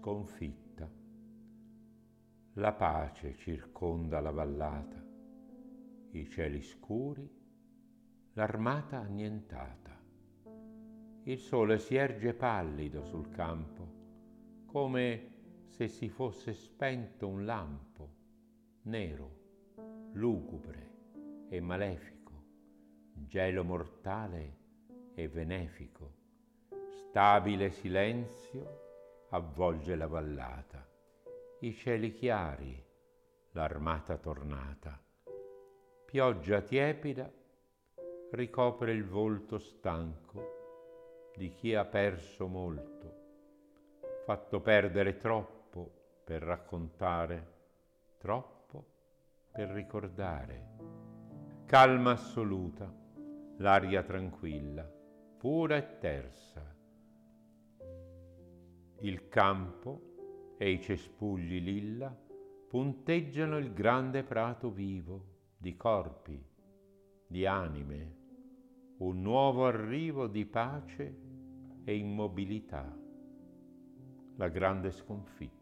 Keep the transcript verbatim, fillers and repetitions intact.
sconfitta. La pace circonda la vallata, i cieli scuri, l'armata annientata. Il sole si erge pallido sul campo, come se si fosse spento un lampo, nero, lugubre e malefico, gelo mortale e benefico. Stabile silenzio avvolge la vallata, i cieli chiari, l'armata tornata. Pioggia tiepida ricopre il volto stanco di chi ha perso molto, fatto perdere troppo per raccontare, troppo per ricordare. Calma assoluta, l'aria tranquilla, pura e tersa. Il campo e i cespugli lilla punteggiano il grande prato vivo di corpi, di anime, un nuovo arrivo di pace e immobilità, la grande sconfitta.